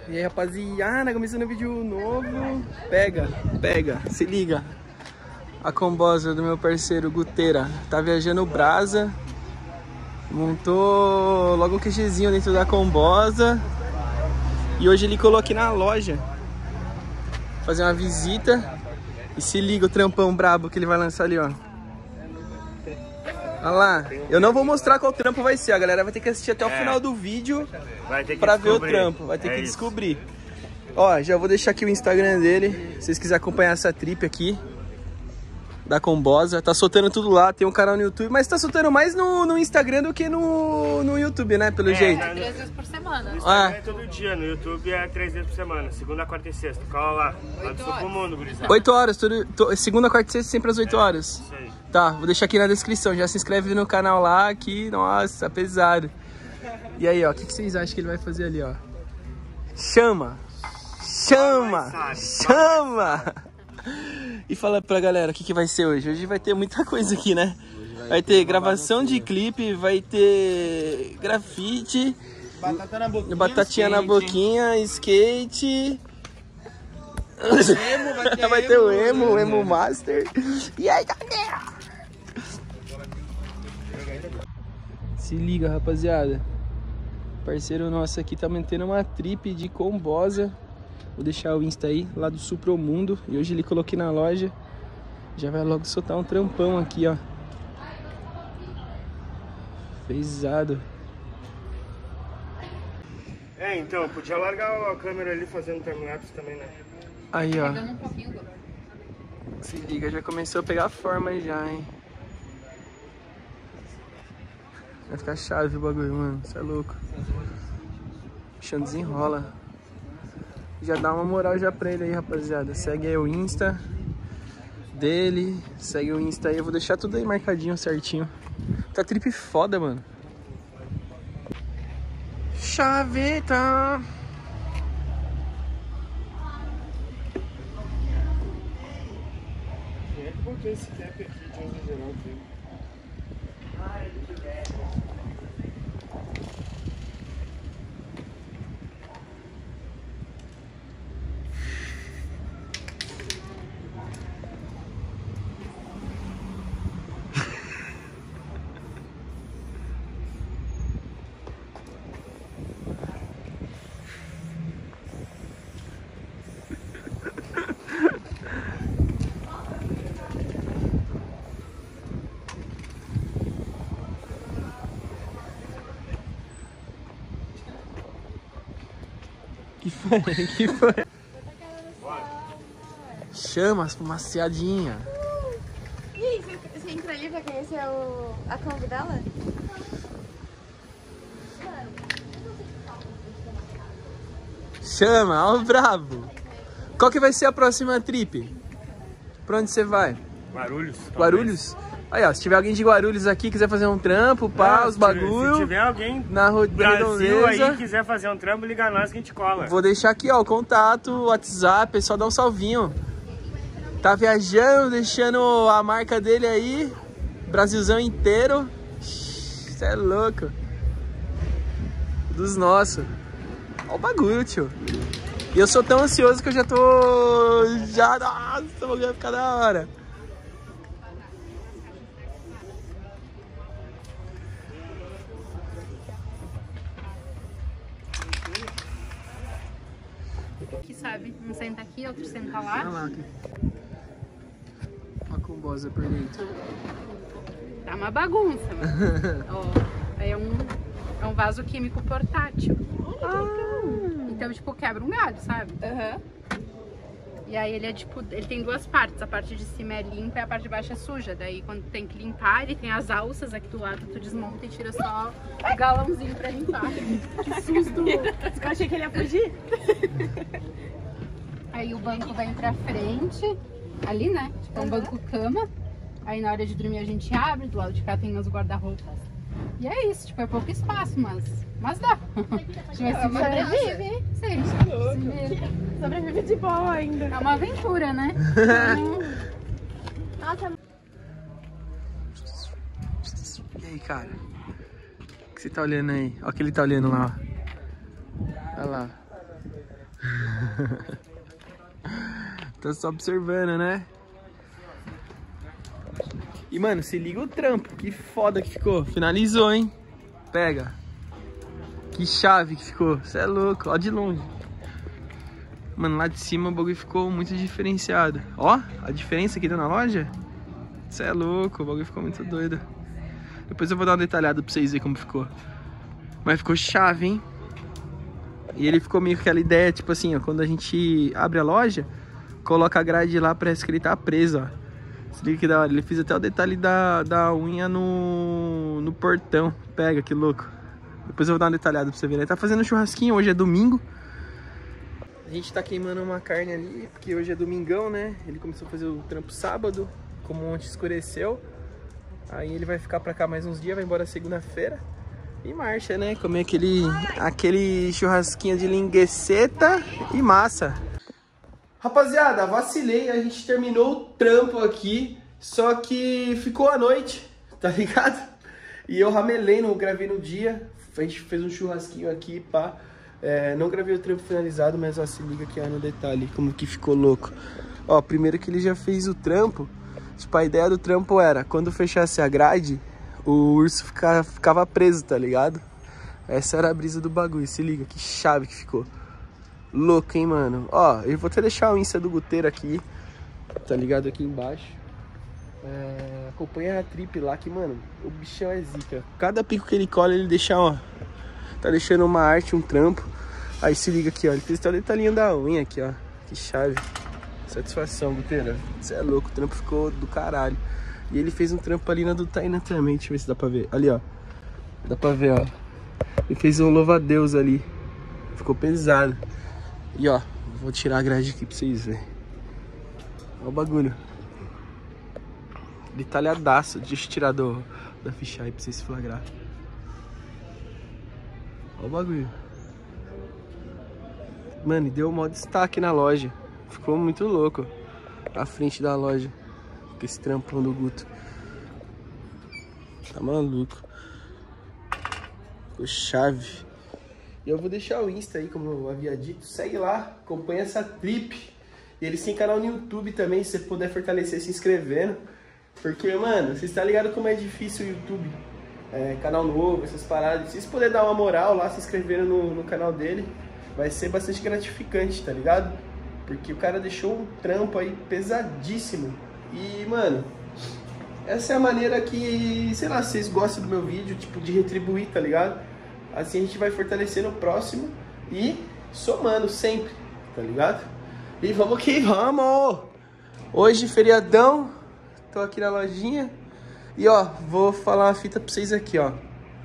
E aí, rapaziada, começando um vídeo novo. Pega, se liga. A combosa do meu parceiro Guteira tá viajando brasa. Montou logo um QGzinho dentro da combosa. E hoje ele colocou aqui na loja fazer uma visita. E se liga o trampão brabo que ele vai lançar ali, ó. Olha lá. Eu não vou mostrar qual trampo vai ser. A galera vai ter que assistir até o final do vídeo pra ver o trampo. Vai ter que descobrir. Ó, já vou deixar aqui o Instagram dele. Se vocês quiserem acompanhar essa trip aqui da combosa. Tá soltando tudo lá. Tem um canal no YouTube. Mas tá soltando mais no Instagram do que no YouTube, né? Pelo jeito. 3 vezes por semana. No Instagram é todo dia. No YouTube é 3 vezes por semana. Segunda, quarta e sexta. Cola lá. Lá do Sul pro Mundo, gurizada. 8 horas. Segunda, quarta e sexta, sempre às 8 horas. Isso aí. Tá, vou deixar aqui na descrição. Já se inscreve no canal lá, que, nossa, pesado. E aí, ó, o que vocês acham que ele vai fazer ali, ó? Chama! E fala pra galera o que vai ser hoje. Hoje vai ter muita coisa aqui, né? Vai ter gravação de clipe, vai ter grafite, batatinha na boquinha, skate... vai ter o emo master. E aí, galera? Se liga, rapaziada. Parceiro nosso aqui tá mantendo uma trip de combosa. Vou deixar o Insta aí, lá do Sul pro Mundo. E hoje ele coloquei na loja. Já vai logo soltar um trampão aqui, ó. Pesado. É, então, podia largar a câmera ali fazendo timelapse também, né? Aí, ó. Se liga, já começou a pegar forma já, hein? Vai ficar chave o bagulho, mano. Você é louco. Bichão desenrola. Já dá uma moral já pra ele aí, rapaziada. Segue aí o Insta dele. Segue o Insta aí. Eu vou deixar tudo aí marcadinho, certinho. Tá trip foda, mano. Chaveta. Quem é que botou esse cap aqui de uso geral aqui? Que foi? Chama as fumaciadinha. E aí, você entra ali pra conhecer a Kombi dela? Chama, ó o brabo. Qual que vai ser a próxima trip? Pra onde você vai? Guarulhos. Guarulhos? Aí, ó, se tiver alguém de Guarulhos aqui, quiser fazer um trampo, pá, os bagulho. Se tiver alguém na Brasil redondeza aí quiser fazer um trampo, liga nós que a gente cola. Vou deixar aqui, ó, o contato, o WhatsApp, só dá um salvinho. Tá viajando, deixando a marca dele aí, Brasilzão inteiro. Cê é louco. Dos nossos. Ó o bagulho, tio. E eu sou tão ansioso que eu já tô... Nossa, o bagulho vai ficar da hora. Que sabe, um senta aqui, outro senta lá. Olha lá, aqui. Ó a combosa por dentro. Tá uma bagunça, mano. Ó, é um vaso químico portátil. Então, tipo, quebra um galho, sabe? E aí ele é tipo, ele tem duas partes. A parte de cima é limpa e a parte de baixo é suja. Daí quando tem que limpar, ele tem as alças aqui do lado, tu desmonta e tira só o galãozinho pra limpar. Que susto! Eu achei que ele ia fugir. Aí o banco vem pra frente, ali, né? Tipo, é um banco cama. Aí na hora de dormir a gente abre, do lado de cá tem os guarda-roupas. E é isso, tipo, é pouco espaço, mas dá. A gente vai sobreviver. Sim, sobrevive de boa ainda. É uma aventura, né? Nossa. E aí, cara? O que você tá olhando aí? Olha o que ele tá olhando lá. Olha lá. Tá só observando, né? E, mano, se liga o trampo. Que foda que ficou. Finalizou, hein? Pega. Que chave que ficou. Você é louco. Ó de longe. Mano, lá de cima o bagulho ficou muito diferenciado. Ó, a diferença que deu na loja. Você é louco. O bagulho ficou muito doido. Depois eu vou dar uma detalhada pra vocês verem como ficou. Mas ficou chave, hein? E ele ficou meio que aquela ideia, tipo assim, ó. Quando a gente abre a loja, coloca a grade lá, parece que ele tá preso, ó. Se liga que da hora. Ele fez até o detalhe da unha no portão. Pega, que louco. Depois eu vou dar uma detalhada pra você ver. Ele tá fazendo um churrasquinho, hoje é domingo. A gente tá queimando uma carne ali, porque hoje é domingão, né? Ele começou a fazer o trampo sábado, como ontem escureceu. Aí ele vai ficar pra cá mais uns dias, vai embora segunda-feira. E marcha, né? Comer aquele churrasquinho de lingueceta e massa. Rapaziada, vacilei, a gente terminou o trampo aqui, só que ficou à noite, tá ligado? E eu ramelei, não gravei no dia, a gente fez um churrasquinho aqui, pá. Não gravei o trampo finalizado, mas ó, se liga aqui ó, no detalhe, como que ficou louco. Ó, primeiro que ele já fez o trampo, tipo, a ideia do trampo era, quando fechasse a grade, o urso ficava preso, tá ligado? Essa era a brisa do bagulho, se liga, que chave que ficou. Louco, hein, mano? Ó, eu vou até deixar o Insta do Guteiro aqui, tá ligado? Aqui embaixo. Acompanha a trip lá que, mano, o bichão é zica. Cada pico que ele cola, ele deixa, ó. Tá deixando uma arte, um trampo. Aí se liga aqui, ó. Ele fez até o detalhinho da unha aqui, ó. Que chave. Satisfação, Guteiro. Você é louco, o trampo ficou do caralho. E ele fez um trampo ali na do Tainan também. Deixa eu ver se dá pra ver. Ali, ó. Dá pra ver, ó. Ele fez um louva-a-Deus ali. Ficou pesado. E ó, vou tirar a grade aqui pra vocês verem. Olha o bagulho. Detalhadaço. Deixa eu tirar da ficha aí pra vocês flagrar. Olha o bagulho. Mano, e deu um maior destaque na loja. Ficou muito louco. A frente da loja. Com esse trampão do Guto. Tá maluco. Ficou chave. E eu vou deixar o Insta aí, como eu havia dito. Segue lá, acompanha essa trip. E eles têm canal no YouTube também, se você puder fortalecer se inscrevendo. Porque, mano, vocês estão ligados como é difícil o YouTube. Canal novo, essas paradas. Se vocês puderem dar uma moral lá, se inscrevendo no canal dele, vai ser bastante gratificante, tá ligado? Porque o cara deixou um trampo aí pesadíssimo. E, mano, essa é a maneira que, sei lá, vocês gostam do meu vídeo, tipo, de retribuir, tá ligado? Assim a gente vai fortalecendo o próximo e somando sempre, tá ligado? E vamos que vamos! Hoje, feriadão, tô aqui na lojinha. E ó, vou falar uma fita pra vocês aqui, ó.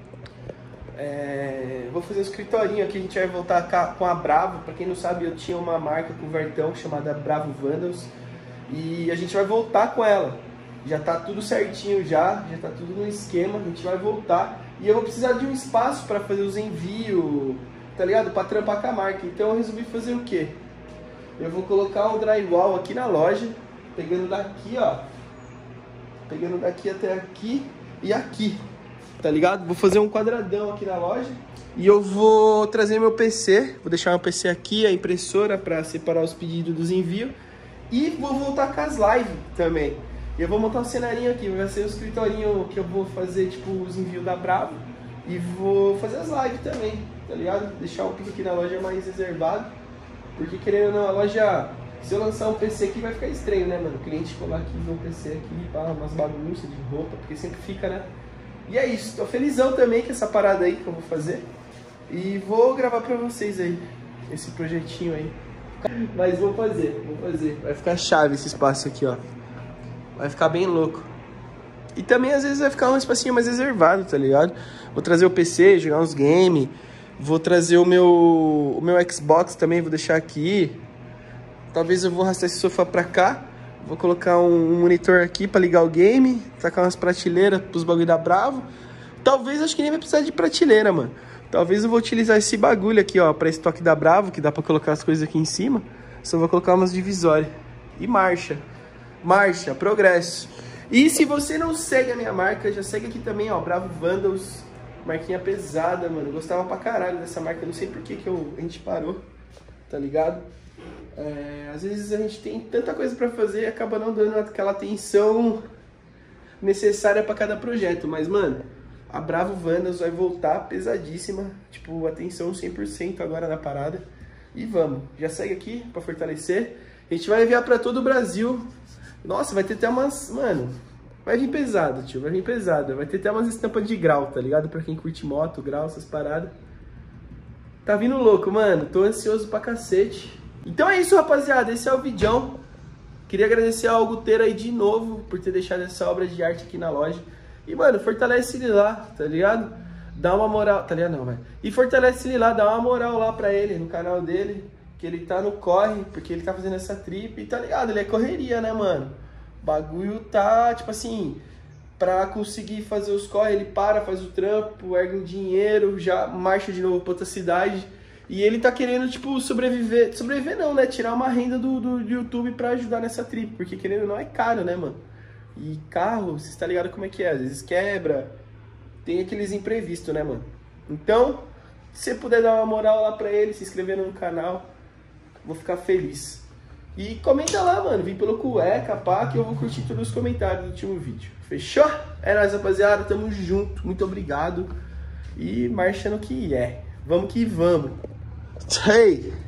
Vou fazer um escritorinho aqui, a gente vai voltar com a Bravo. Pra quem não sabe, eu tinha uma marca com o Vertão chamada Bravo Vandals. E a gente vai voltar com ela. Já tá tudo certinho já tá tudo no esquema, a gente vai voltar. E eu vou precisar de um espaço pra fazer os envios, tá ligado? Pra trampar com a marca. Então eu resolvi fazer o quê? Eu vou colocar um drywall aqui na loja, pegando daqui, ó. Pegando daqui até aqui e aqui, tá ligado? Vou fazer um quadradão aqui na loja. E eu vou trazer meu PC, vou deixar meu PC aqui, a impressora pra separar os pedidos dos envios. E vou voltar com as lives também. E eu vou montar um cenarinho aqui, vai ser o escritorinho que eu vou fazer, tipo, os envios da Bravo. E vou fazer as lives também, tá ligado? Deixar o pico aqui na loja mais reservado. Porque querendo ou não, a loja, se eu lançar um PC aqui vai ficar estranho, né, mano? O cliente colar aqui, ver um PC aqui, pá, umas bagunças de roupa, porque sempre fica, né? E é isso, tô felizão também com essa parada aí que eu vou fazer. E vou gravar pra vocês aí, esse projetinho aí. Mas vou fazer. Vai ficar chave esse espaço aqui, ó. Vai ficar bem louco. E também às vezes vai ficar um espacinho mais reservado, tá ligado? Vou trazer o PC, jogar uns games. Vou trazer o meu Xbox também, vou deixar aqui. Talvez eu vou arrastar esse sofá pra cá. Vou colocar um monitor aqui pra ligar o game. Tacar umas prateleiras pros bagulho da Bravo. Talvez, acho que nem vai precisar de prateleira, mano. Talvez eu vou utilizar esse bagulho aqui, ó, pra estoque da Bravo, que dá pra colocar as coisas aqui em cima. Só vou colocar umas divisórias. E marcha. Marcha, progresso. E se você não segue a minha marca, já segue aqui também, ó, Bravo Vandals. Marquinha pesada, mano. Eu gostava pra caralho dessa marca. Eu não sei por que a gente parou. tá ligado? Às vezes a gente tem tanta coisa pra fazer e acaba não dando aquela atenção necessária pra cada projeto. Mas, mano, a Bravo Vandas vai voltar pesadíssima, tipo, atenção 100% agora na parada. E vamos, já segue aqui pra fortalecer. A gente vai enviar pra todo o Brasil. Nossa, vai ter até umas, mano, vai vir pesado, tio, vai vir pesado. Vai ter até umas estampas de grau, tá ligado? Pra quem curte moto, grau, essas paradas. Tá vindo louco, mano, tô ansioso pra cacete. Então é isso, rapaziada, esse é o vidão. Queria agradecer ao Guteiro aí de novo por ter deixado essa obra de arte aqui na loja. E, mano, fortalece ele lá, tá ligado? Dá uma moral, tá ligado? Não, velho. E fortalece ele lá, dá uma moral lá pra ele, no canal dele. Que ele tá no corre, porque ele tá fazendo essa trip. E tá ligado, ele é correria, né, mano? O bagulho tá, tipo assim, pra conseguir fazer os corre, ele para, faz o trampo, ergue um dinheiro, já marcha de novo pra outra cidade. E ele tá querendo, tipo, sobreviver. Sobreviver não, né? Tirar uma renda do YouTube pra ajudar nessa trip. Porque querendo ou não é caro, né, mano? E carro, vocês tá ligado como é que é? Às vezes quebra. Tem aqueles imprevistos, né, mano? Então, se você puder dar uma moral lá pra ele, se inscrever no canal, vou ficar feliz. E comenta lá, mano. Vim pelo cueca, pá, que eu vou curtir todos os comentários do último vídeo. Fechou? É nóis, rapaziada. Tamo junto. Muito obrigado. E marchando que é. Vamos que vamos. Hey!